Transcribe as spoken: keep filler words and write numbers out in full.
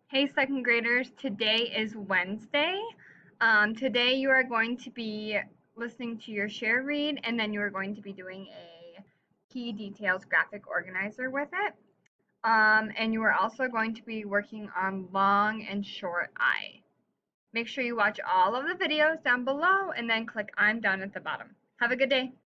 Hey, second graders, today is Wednesday. Um, today you are going to be listening to your share read, and then you are going to be doing a key details graphic organizer with it. Um, and you are also going to be working on long and short I. Make sure you watch all of the videos down below and then click I'm done at the bottom. Have a good day.